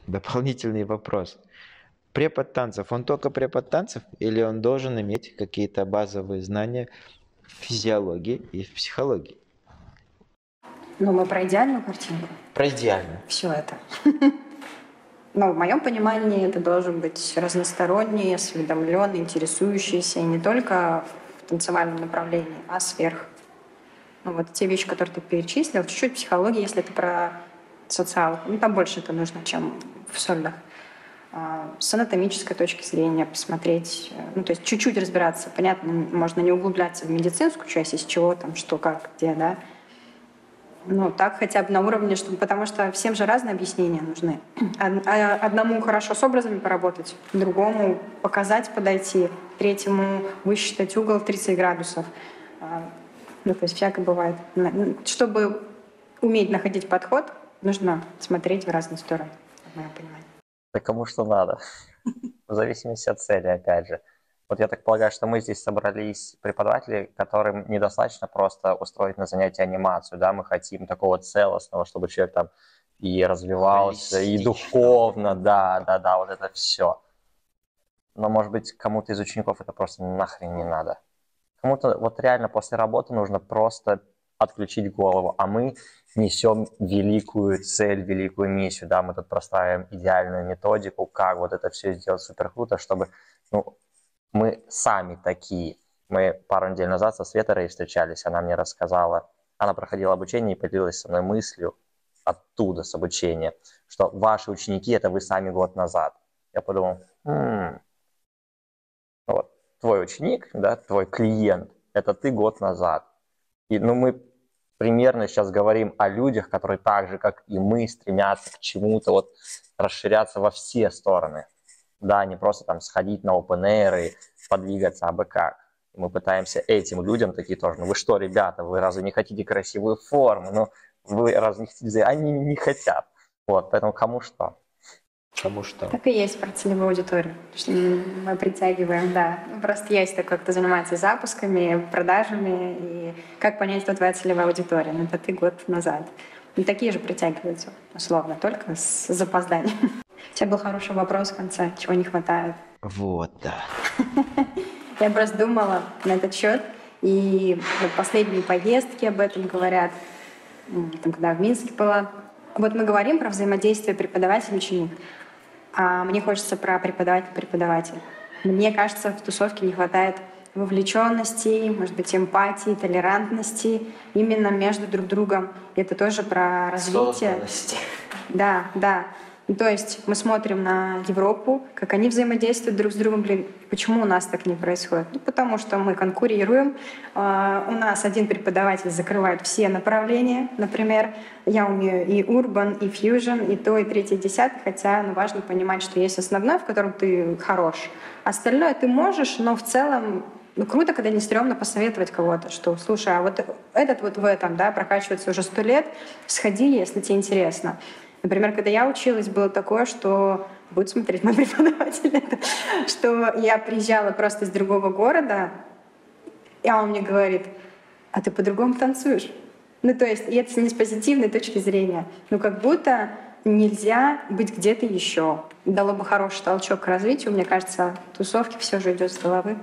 дополнительный вопрос. Препод танцев, он только препод танцев или он должен иметь какие-то базовые знания в физиологии и в психологии? Ну, мы про идеальную картинку. Про идеальную. Все это. Но в моем понимании это должен быть разносторонний, осведомленный, интересующийся и не только в танцевальном направлении, а сверх. Ну, вот те вещи, которые ты перечислил, чуть-чуть психологии, если это про социалку. Ну, там больше это нужно, чем в сольных. С анатомической точки зрения посмотреть, ну, то есть чуть-чуть разбираться. Понятно, можно не углубляться в медицинскую часть, из чего там, что, как, где, да. Ну, так хотя бы на уровне, чтобы, потому что всем же разные объяснения нужны. Одному хорошо с образами поработать, другому показать, подойти, третьему высчитать угол 30 градусов. Ну, то есть всякое бывает. Чтобы уметь находить подход, нужно смотреть в разные стороны, в моем понимании. Да кому что надо. В зависимости от цели, опять же. Вот я так полагаю, что мы здесь собрались преподаватели, которым недостаточно просто устроить на занятие анимацию, да, мы хотим такого целостного, чтобы человек там и развивался, и духовно, да, вот это все. Но, может быть, кому-то из учеников это просто нахрен не надо. Кому-то вот реально после работы нужно просто отключить голову, а мы несем великую цель, великую миссию, да, мы тут простраиваем идеальную методику, как вот это все сделать супер круто, чтобы, ну, мы сами такие. Мы пару недель назад со Светой встречались, она мне рассказала, она проходила обучение и поделилась со мной мыслью оттуда, с обучения, что ваши ученики — это вы сами год назад. Я подумал, вот, твой ученик, да, твой клиент — это ты год назад. И, ну, мы примерно сейчас говорим о людях, которые так же, как и мы, стремятся к чему-то, вот, расширяться во все стороны. Да, не просто там сходить на open air и подвигаться абы как. Мы пытаемся этим людям такие тоже, ну вы что, ребята, вы разве не хотите красивую форму? Ну, вы разве не хотите? Они не хотят. Вот, поэтому кому что. Кому что? Так и есть про целевую аудиторию. Мы притягиваем, да. Просто есть такой, кто занимается запусками, продажами, и как понять, кто твоя целевая аудитория. Ну, это ты год назад. И такие же притягиваются, условно, только с запозданием. У тебя был хороший вопрос в конце, чего не хватает. Вот, да. Я просто думала на этот счет, и вот последние поездки об этом говорят, там, когда в Минске была. Вот мы говорим про взаимодействие преподаватель-ученик, а мне хочется про преподаватель-преподаватель. Мне кажется, в тусовке не хватает вовлеченности, может быть, эмпатии, толерантности именно между друг другом. И это тоже про развитие. Да. Ну, то есть мы смотрим на Европу, как они взаимодействуют друг с другом. Блин, почему у нас так не происходит? Ну, потому что мы конкурируем. У нас один преподаватель закрывает все направления. Например, я умею и Urban, и Fusion, и то, и третье, и десятое. Хотя важно понимать, что есть основной, в котором ты хорош. Остальное ты можешь, но в целом круто, когда не стрёмно посоветовать кого-то, что, слушай, а вот этот вот в этом, да, прокачивается уже 100 лет, сходи, если тебе интересно. Например, когда я училась, было такое, что будет смотреть мой преподаватель, что я приезжала просто из другого города, и он мне говорит, а ты по-другому танцуешь. Ну, то есть, и это не с позитивной точки зрения. Ну, как будто нельзя быть где-то еще. Дало бы хороший толчок к развитию. Мне кажется, тусовки все же идет с головы.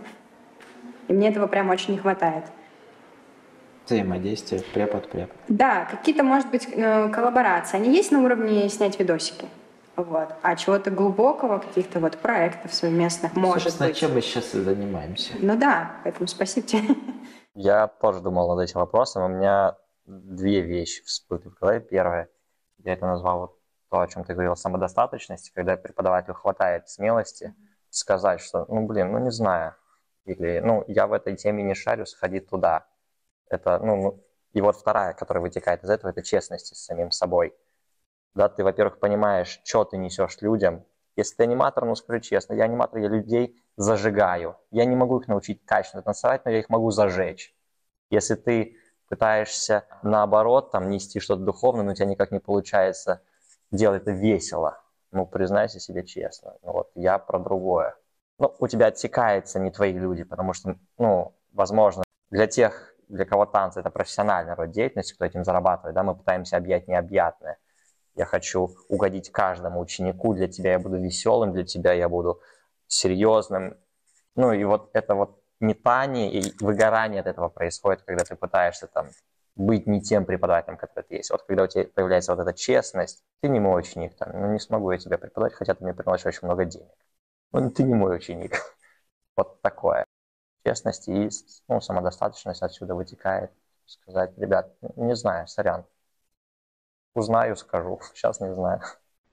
И мне этого прям очень не хватает. Взаимодействие, препод. Да, какие-то, может быть, коллаборации. Они есть на уровне снять видосики. Вот. А чего-то глубокого, каких-то вот проектов совместных, может Собственно, быть. чем мы сейчас и занимаемся. Ну да, поэтому спасибо тебе. Я тоже думал над этим вопросом. У меня две вещи всплыли в голове. Первое, я это назвал вот то, о чем ты говорил, самодостаточность, когда преподавателю хватает смелости сказать, что, ну, блин, ну, не знаю, или, ну, я в этой теме не шарю, сходи туда. Это, ну, и вот вторая, которая вытекает из этого, это честность с самим собой. Да, ты, во-первых, понимаешь, что ты несешь людям. Если ты аниматор, ну, скажи честно, я аниматор, я людей зажигаю. Я не могу их научить качественно танцевать, но я их могу зажечь. Если ты пытаешься, наоборот, там, нести что-то духовное, но у тебя никак не получается делать это весело, ну, признайся себе честно. Ну, вот я про другое. Ну, у тебя отсекаются не твои люди, потому что, ну, возможно, для тех, для кого танцы — это профессиональный род деятельности, кто этим зарабатывает, да, мы пытаемся объять необъятное. я хочу угодить каждому ученику, для тебя я буду веселым, для тебя я буду серьезным. Ну и вот это вот метание и выгорание от этого происходит, когда ты пытаешься там быть не тем преподавателем, который ты есть. Вот когда у тебя появляется вот эта честность, ты не мой ученик, там, ну не смогу я тебя преподавать, хотя ты мне приносишь очень много денег. Ну ты не мой ученик. Вот такое. Честность и самодостаточность отсюда вытекает. Сказать, ребят, не знаю, сорян. Узнаю, скажу. Сейчас не знаю.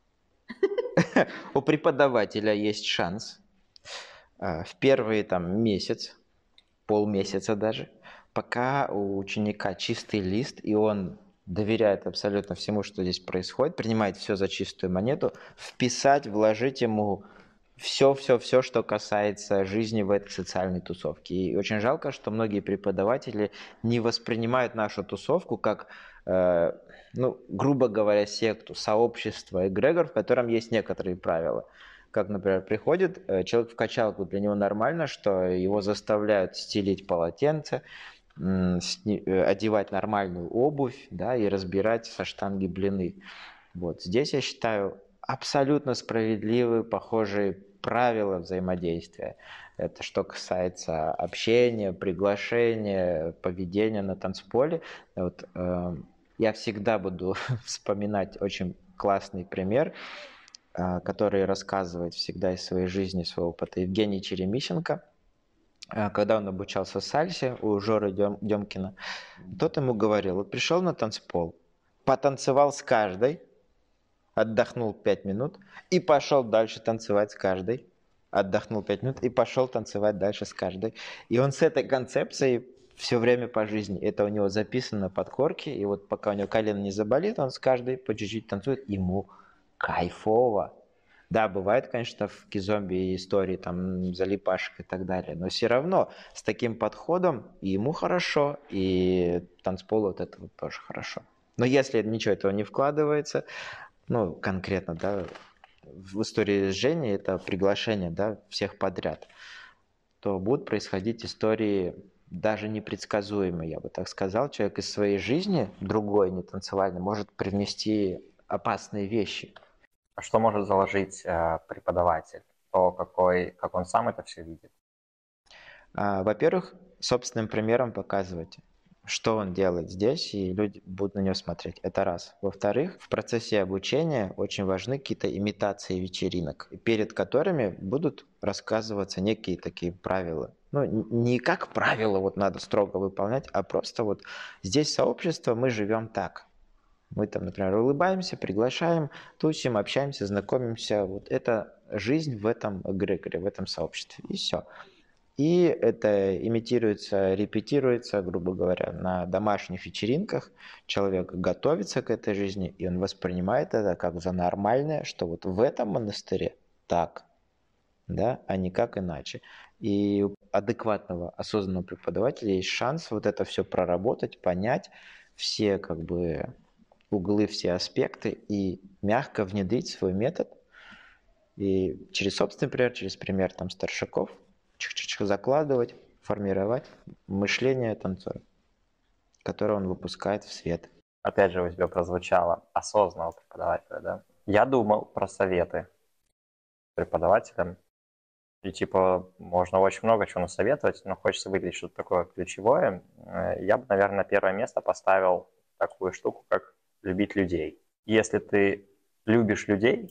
У преподавателя есть шанс в первый там месяц, полмесяца даже, пока у ученика чистый лист, и он доверяет абсолютно всему, что здесь происходит, принимает все за чистую монету, вписать, вложить ему все, что касается жизни в этой социальной тусовке. И очень жалко, что многие преподаватели не воспринимают нашу тусовку как, грубо говоря, секту, сообщество, эгрегор, в котором есть некоторые правила. Как, например, приходит человек в качалку, для него нормально, что его заставляют стелить полотенце, одевать нормальную обувь, да, и разбирать со штанги блины. Вот. Здесь, я считаю, абсолютно справедливые, похожие правила взаимодействия. Это что касается общения, приглашения, поведения на танцполе. Вот, я всегда буду вспоминать очень классный пример, который рассказывает всегда из своей жизни, своего опыта, Евгений Черемищенко. Когда он обучался сальсе у Жоры Демкина, тот ему говорил, вот пришел на танцпол, потанцевал с каждой, отдохнул 5 минут и пошел дальше танцевать с каждой, отдохнул 5 минут и пошел танцевать дальше с каждой. И он с этой концепцией все время по жизни. Это у него записано на подкорке, и вот пока у него колено не заболит, он с каждой по чуть-чуть танцует, ему кайфово. Да, бывает, конечно, в кизомби истории, там, залипашек и так далее, но все равно с таким подходом и ему хорошо, и танцполу от этого тоже хорошо. Но если ничего этого не вкладывается, ну, конкретно, да, в истории с Женей это приглашение, да, всех подряд, то будут происходить истории даже непредсказуемые, я бы так сказал. Человек из своей жизни, другой, не танцевальный, может привнести опасные вещи. А что может заложить преподаватель? То, как он сам это все видит? Во-первых, собственным примером показывать, что он делает здесь, и люди будут на него смотреть. Это раз. Во-вторых, в процессе обучения очень важны какие-то имитации вечеринок, перед которыми будут рассказываться некие такие правила. Ну, не как правило вот надо строго выполнять, а просто вот здесь сообщество, мы живем так. Мы там, например, улыбаемся, приглашаем, тусим, общаемся, знакомимся. Вот это жизнь в этом эгрегоре, в этом сообществе. И все. И это имитируется, репетируется, грубо говоря, на домашних вечеринках. Человек готовится к этой жизни, и он воспринимает это как за нормальное, что вот в этом монастыре так, да, а никак иначе. И у адекватного, осознанного преподавателя есть шанс вот это все проработать, понять все как бы углы, все аспекты и мягко внедрить свой метод. И через собственный пример, через пример там старшаков закладывать, формировать мышление танцора, которое он выпускает в свет. Опять же, у тебя прозвучало осознанного преподавателя, да? Я думал про советы преподавателям. И типа можно очень много чего насоветовать, но хочется выделить что-то такое ключевое. Я бы, наверное, на первое место поставил такую штуку, как любить людей. Если ты любишь людей,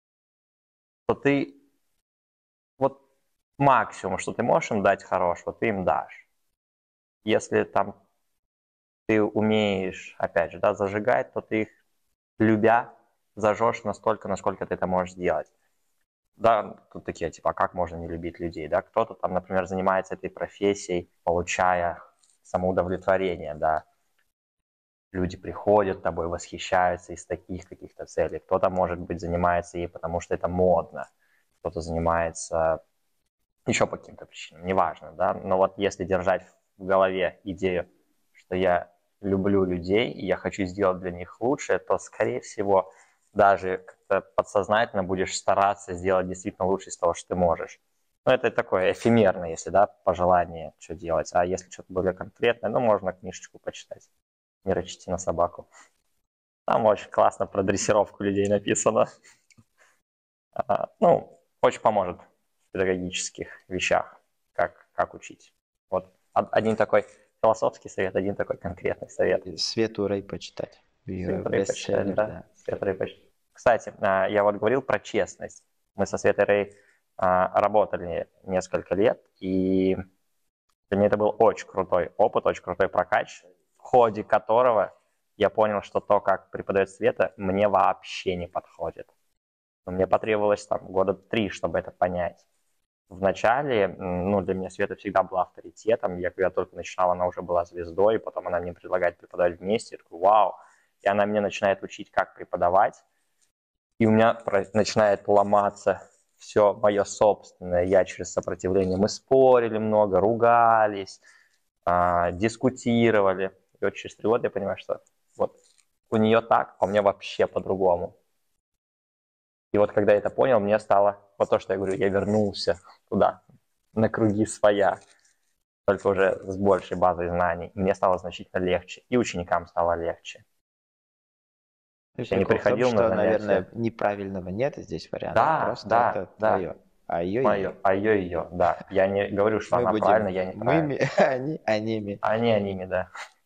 то ты вот максимум, что ты можешь им дать хорошего, ты им дашь. Если там ты умеешь, опять же, да, зажигать, то ты их, любя, зажжешь настолько, насколько ты это можешь сделать. Да, тут такие, типа, а как можно не любить людей, да? Кто-то там, например, занимается этой профессией, получая самоудовлетворение, да. Люди приходят, тобой восхищаются из таких каких-то целей. Кто-то, может быть, занимается ей, потому что это модно. Кто-то занимается еще по каким-то причинам, неважно, да. Но вот если держать в голове идею, что я люблю людей, и я хочу сделать для них лучшее, то, скорее всего, даже как-то подсознательно будешь стараться сделать действительно лучше из того, что ты можешь. Ну, это такое эфемерное, если, да, пожелание, что делать. А если что-то более конкретное, ну, можно книжечку почитать. Не рычите на собаку. Там очень классно про дрессировку людей написано. Ну, очень поможет в педагогических вещах, как учить. Вот один такой философский совет, один такой конкретный совет. Свету Рэй почитать. Свету Рэй почитать, да. Да. Свету Рэй почитать. Кстати, я вот говорил про честность. Мы со Светой Рэй работали несколько лет, и для меня это был очень крутой опыт, очень крутой прокач, в ходе которого я понял, что то, как преподает Света, мне вообще не подходит. Но мне потребовалось там 3 года, чтобы это понять. Вначале, для меня Света всегда была авторитетом. Я когда только начинал, она уже была звездой, потом она мне предлагает преподавать вместе. Я такой, вау. И она меня начинает учить, как преподавать. И у меня начинает ломаться все мое собственное. Я через сопротивление. Мы спорили много, ругались, дискутировали. И вот через 3 года я понимаю, что вот у нее так, а у меня вообще по-другому. И вот когда я это понял, мне стало, вот то, что я говорю, я вернулся туда, на круги своя, только уже с большей базой знаний. И мне стало значительно легче, и ученикам стало легче. Я не приходил на занятия. Наверное, неправильного нет здесь варианта, да, просто да, это да. твое. А ее. А ее, да. Я не говорю, что она правильно, я не правильно. Они, аними, да.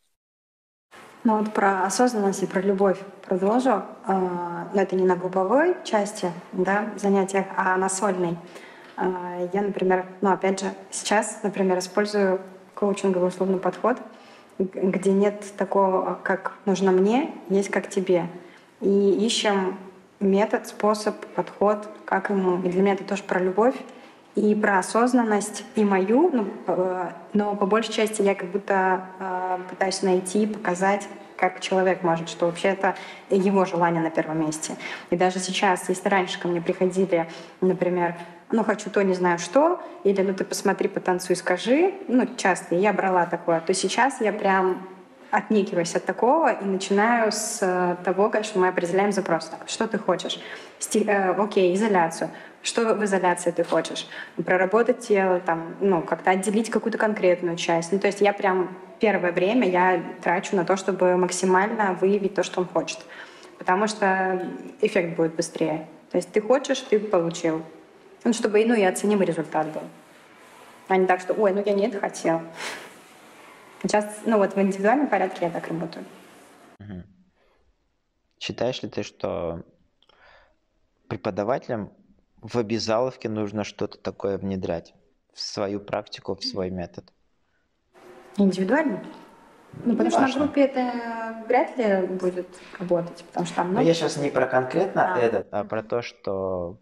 Ну вот про осознанность и про любовь продолжу. Но это не на групповой части, да, занятиях, а на сольной. Я, например, опять же, сейчас, например, использую коучинговый условный подход, где нет такого, как нужно мне, есть как тебе. И ищем метод, способ, подход, как ему. И для меня это тоже про любовь и про осознанность, и мою, но по большей части я как будто пытаюсь найти, показать, как человек может, что вообще это его желание на первом месте. И даже сейчас, если раньше ко мне приходили, например, хочу то, не знаю что, или ты посмотри, потанцуй, скажи, часто я брала такое, то сейчас я прям отнекиваюсь от такого и начинаю с того, что мы определяем запрос. Так, что ты хочешь? Окей, изоляцию. Что в изоляции ты хочешь? Проработать тело, как-то отделить какую-то конкретную часть. То есть я прям первое время я трачу на то, чтобы максимально выявить то, что он хочет. Потому что эффект будет быстрее. То есть ты хочешь, ты получил. Чтобы и оценимый результат был. А не так, что я не это хотел. Сейчас, в индивидуальном порядке я так работаю. Угу. Считаешь ли ты, что преподавателям в обязаловке нужно что-то такое внедрять в свою практику, в свой метод? Индивидуально? Потому что на группе это вряд ли будет работать, потому что там много... Я сейчас не про конкретно этот, а про то, что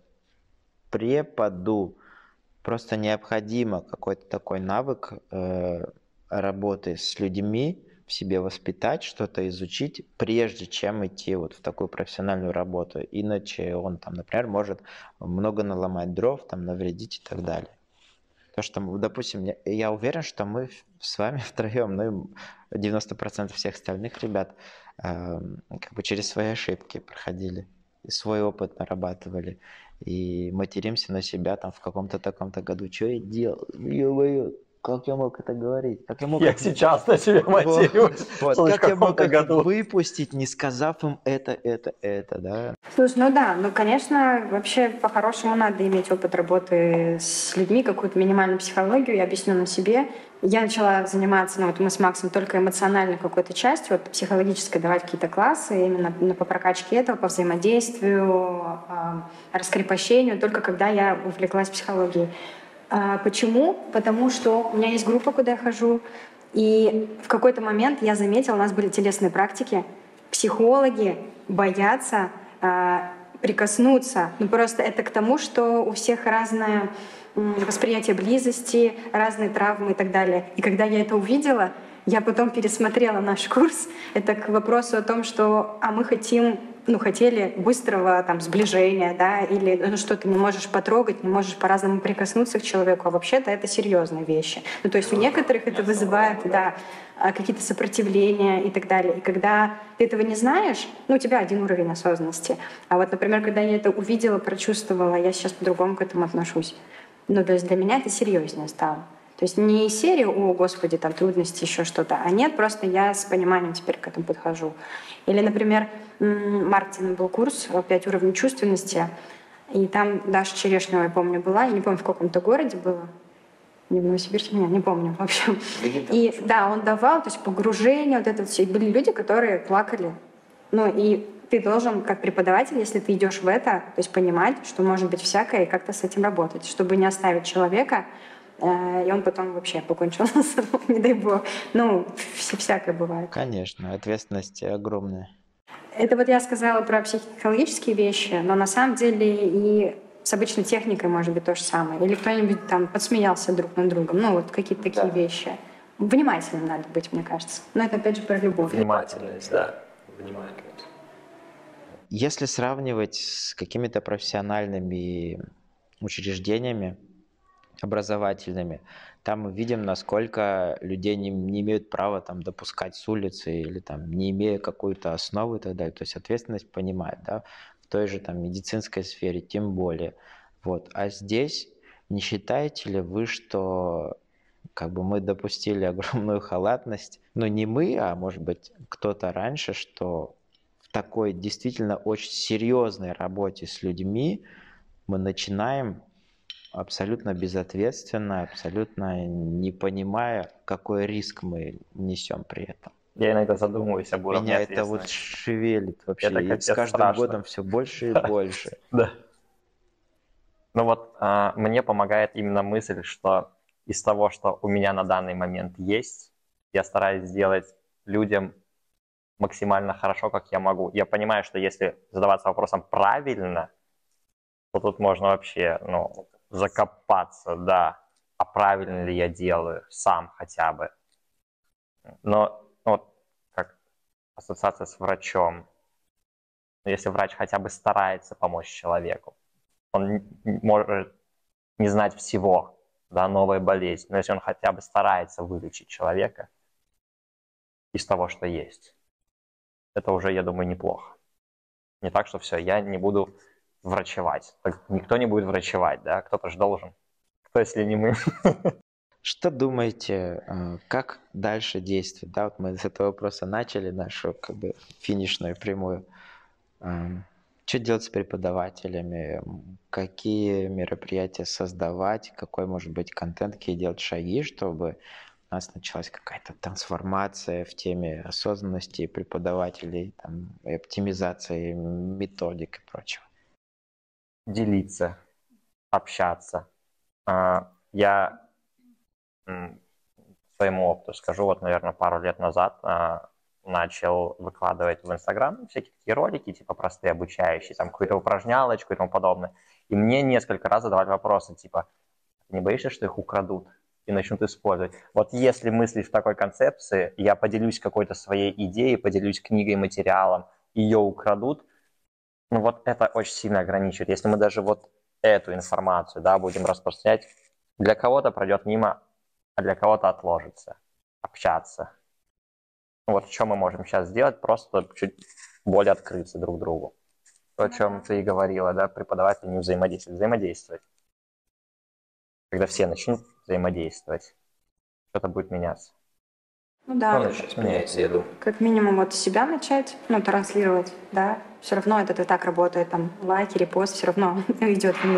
преподу просто необходимо какой-то такой навык работы с людьми в себе воспитать, что-то изучить, прежде чем идти в такую профессиональную работу. Иначе он например, может много наломать дров, навредить и так далее. То, что, допустим, я уверен, что мы с вами втроем, 90% всех остальных ребят через свои ошибки проходили, и свой опыт нарабатывали, и материмся на себя в каком-то таком-то году. Что я делал? Ё-моё, как я мог это говорить? Я сейчас на себя матерюсь. Как я мог их выпустить, не сказав им это, да? Слушай, конечно, вообще по-хорошему надо иметь опыт работы с людьми, какую-то минимальную психологию, я объясню на себе. Я начала заниматься, мы с Максом только эмоциональной какой-то частью, психологической, давать какие-то классы, именно по прокачке этого, по взаимодействию, раскрепощению, только когда я увлеклась психологией. Почему? Потому что у меня есть группа, куда я хожу, и в какой-то момент я заметила, у нас были телесные практики, психологи боятся прикоснуться. Просто это к тому, что у всех разное восприятие близости, разные травмы и так далее. И когда я это увидела, я потом пересмотрела наш курс. Это к вопросу о том, что мы хотели быстрого сближения, да, или что ты не можешь потрогать, не можешь по-разному прикоснуться к человеку, а вообще-то это серьезные вещи. То есть у некоторых это вызывает, какие-то сопротивления и так далее. И когда ты этого не знаешь, у тебя один уровень осознанности. А например, когда я это увидела, прочувствовала, я сейчас по-другому к этому отношусь. То есть для меня это серьезнее стало. То есть не из серии «О, Господи, там трудности, еще что-то», а нет, просто я с пониманием теперь к этому подхожу. Или, например, Мартина был курс «5 уровней чувственности», и там Даша Черешнева, я помню, была, я не помню, в каком-то городе было, не в Новосибирске, не помню, в общем. И да, он давал, то есть погружение, вот это все. И были люди, которые плакали. Ну и ты должен, как преподаватель, если ты идешь в это, то есть понимать, что может быть всякое, и как-то с этим работать, чтобы не оставить человека, и он потом вообще покончил с собой, не дай бог. Ну, всякое бывает. Конечно, ответственность огромная. Это вот я сказала про психологические вещи, но на самом деле и с обычной техникой может быть то же самое. Или кто-нибудь там подсмеялся друг над другом. Ну, вот какие-то такие вещи. Внимательным надо быть, мне кажется. Но это опять же про любовь. Внимательность, да. Внимательность. Если сравнивать с какими-то профессиональными учреждениями, образовательными, там мы видим, насколько людей не имеют права там допускать с улицы или там не имея какую-то основу и так далее. То есть ответственность понимает, да, в той же там медицинской сфере тем более. Вот. А здесь не считаете ли вы, что как бы мы допустили огромную халатность, ну не мы, а может быть кто-то раньше, что в такой действительно очень серьезной работе с людьми мы начинаем абсолютно безответственно, абсолютно не понимая, какой риск мы несем при этом. Я иногда задумываюсь об уровне Меня это вот ответственности. шевелит вообще, Это и капец с каждым страшно. годом все больше и больше. Да. Ну вот мне помогает именно мысль, что из того, что у меня на данный момент есть, я стараюсь сделать людям максимально хорошо, как я могу. Я понимаю, что если задаваться вопросом правильно, то тут можно вообще, закопаться, да. А правильно ли я делаю сам хотя бы? Но вот как ассоциация с врачом. Но если врач хотя бы старается помочь человеку, он может не знать всего, да, новая болезнь, но если он хотя бы старается вылечить человека из того, что есть, это уже, я думаю, неплохо. Не так, что все, я не буду врачевать. Так никто не будет врачевать, да, кто-то же должен. Кто, если не мы? Что думаете, как дальше действовать? Да, вот мы с этого вопроса начали нашу как бы финишную прямую. Что делать с преподавателями? Какие мероприятия создавать? Какой может быть контент? Какие делать шаги, чтобы у нас началась какая-то трансформация в теме осознанности преподавателей, там, и оптимизации методик и прочего? Делиться, общаться. Я своему опыту скажу, вот, наверное, пару лет назад начал выкладывать в Инстаграм всякие такие ролики, типа простые, обучающие, там какую-то упражнялочку и тому подобное. И мне несколько раз задавали вопросы, типа, не боишься, что их украдут и начнут использовать? Вот если мыслить в такой концепции, я поделюсь какой-то своей идеей, поделюсь книгой, материалом, ее украдут, ну вот это очень сильно ограничивает. Если мы даже вот эту информацию, да, будем распространять, для кого-то пройдет мимо, а для кого-то отложится. Общаться. Вот что мы можем сейчас сделать, просто чуть более открыться друг другу. То, о чем ты и говорила, да, преподаватель не взаимодействовать. Когда все начнут взаимодействовать, что-то будет меняться. Ну да. Начнет меняться, я думаю. Как минимум вот себя начать, транслировать, да. Все равно это и так работает, там, лайки, репост, все равно идет в мир.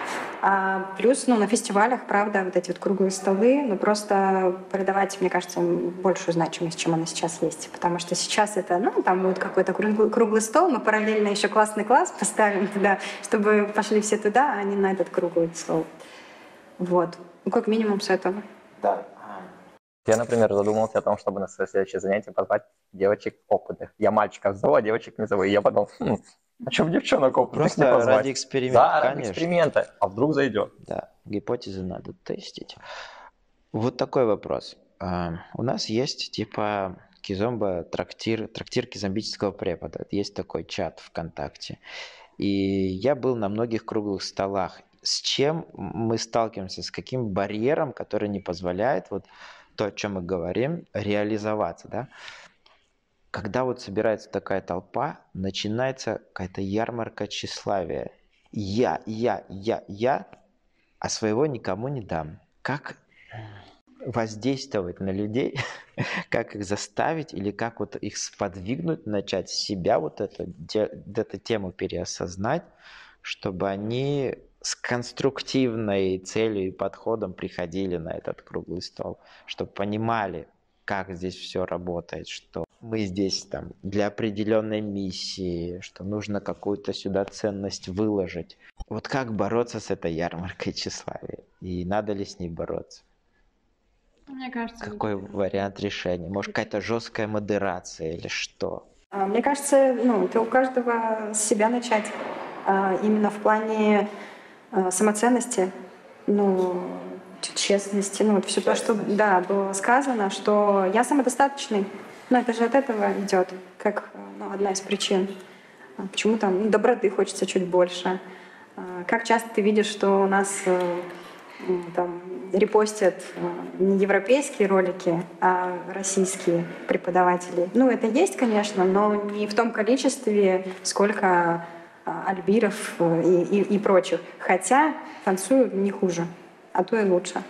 Плюс, на фестивалях, правда, вот эти вот круглые столы, просто придавать, мне кажется, большую значимость, чем она сейчас есть. Потому что сейчас это, там будет какой-то круглый стол, мы параллельно еще классный класс поставим туда, чтобы пошли все туда, а не на этот круглый стол. Вот. Как минимум с этого. Да. Я, например, задумался о том, чтобы на свое следующее занятие позвать девочек опытных. Я мальчиков зову, а девочек не зову. И я подумал, а что в девчонок опытных Просто не позвать? ради эксперимента, Да, ради конечно. эксперимента. А вдруг зайдет? Да, гипотезы надо тестить. Вот такой вопрос. У нас есть типа Кизомба трактир кизомбического препода. Есть такой чат ВКонтакте. И я был на многих круглых столах. С чем мы сталкиваемся? С каким барьером, который не позволяет вот то, о чем мы говорим, реализоваться, да? Когда вот собирается такая толпа, начинается какая-то ярмарка тщеславия. Я, а своего никому не дам. Как воздействовать на людей, как их заставить или как вот их сподвигнуть, начать с себя вот эту тему переосознать, чтобы они с конструктивной целью и подходом приходили на этот круглый стол, чтобы понимали, как здесь все работает, что мы здесь там для определенной миссии, что нужно какую-то сюда ценность выложить. Вот как бороться с этой ярмаркой тщеславия? И надо ли с ней бороться? Мне кажется... Какой вариант решения? Может, какая-то жесткая модерация или что? Мне кажется, это у каждого с себя начать. Именно в плане самоценности, честности, вот все то, что было сказано, что я самодостаточный. Но это же от этого идет, как одна из причин. Почему там доброты хочется чуть больше. Как часто ты видишь, что у нас там репостят не европейские ролики, а российские преподаватели. Это есть, конечно, но не в том количестве, сколько Альбиров и прочих. Хотя танцуют не хуже, а то и лучше.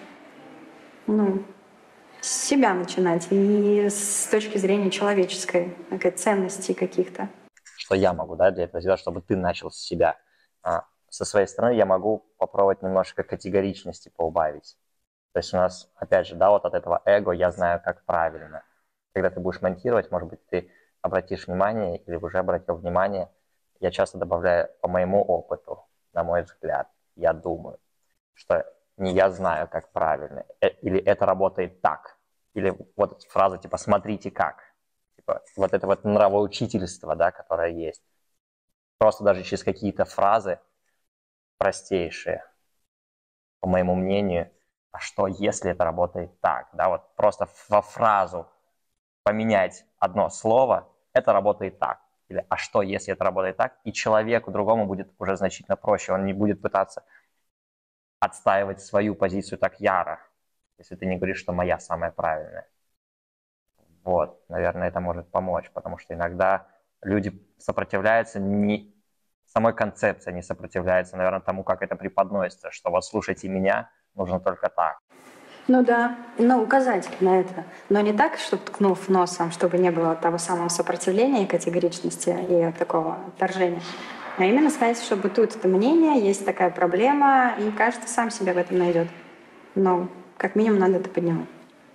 С себя начинать и с точки зрения человеческой, ценностей каких-то. Что я могу, для этого сделать, чтобы ты начал с себя? Со своей стороны я могу попробовать немножко категоричности поубавить. То есть у нас, опять же, вот от этого эго я знаю, как правильно. Когда ты будешь монтировать, может быть, ты обратишь внимание или уже обратил внимание, я часто добавляю по моему опыту, на мой взгляд, я думаю, что не я знаю, как правильно, или это работает так, или вот фраза типа «смотрите как», типа вот это вот нравоучительство, которое есть. Просто даже через какие-то фразы простейшие, по моему мнению, а что если это работает так, вот просто во фразу поменять одно слово, это работает так. Или а что, если это работает так, и человеку другому будет уже значительно проще, он не будет пытаться отстаивать свою позицию так яро, если ты не говоришь, что моя самая правильная. Вот, наверное, это может помочь, потому что иногда люди сопротивляются не самой концепции, не сопротивляются, наверное, тому, как это преподносится, что вот слушайте меня, нужно только так. Указать на это. Но не так, чтобы ткнув носом, чтобы не было того самого сопротивления и категоричности и такого отторжения. А именно сказать, чтобы тут это мнение, есть такая проблема, и каждый сам себя в этом найдет. Но как минимум надо это поднимать.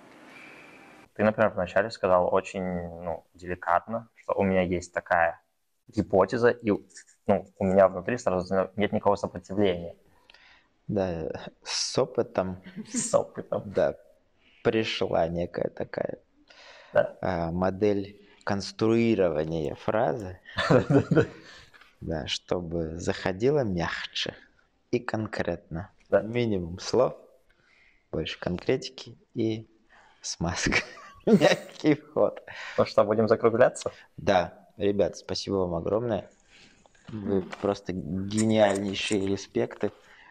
Ты, например, вначале сказал очень деликатно, что у меня есть такая гипотеза, и у меня внутри сразу нет никакого сопротивления. Да, с опытом. Да, пришла некая такая модель конструирования фразы, да, чтобы заходила мягче и конкретно. Да. Минимум слов, больше конкретики и смазка. Мягкий вход. Ну что, будем закругляться? Да, ребят, спасибо вам огромное. Вы просто гениальнейшие респект.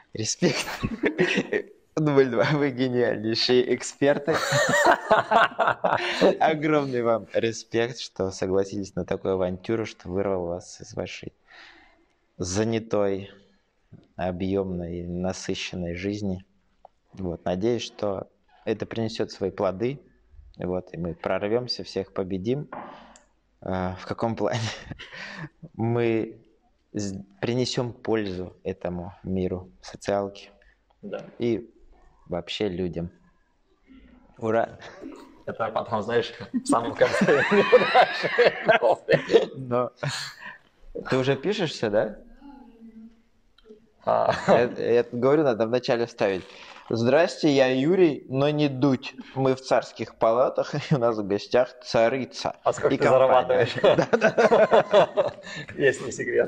Вы гениальнейшие эксперты. Огромный вам респект, что согласились на такую авантюру, что вырвал вас из вашей занятой, объемной, насыщенной жизни. Надеюсь, что это принесет свои плоды. И мы прорвемся, всех победим. В каком плане? Мы принесем пользу этому миру, социалке и вообще людям. Ура! Это потом, знаешь, в самом конце. Но ты уже пишешься, да? Я говорю, надо вначале вставить. Здрасте, я Юрий, но не дуть. Мы в царских палатах, и у нас в гостях царица. А сколько ты зарабатываешь? Есть не секрет.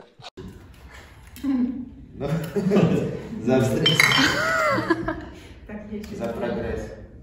За встречу. За прогресс.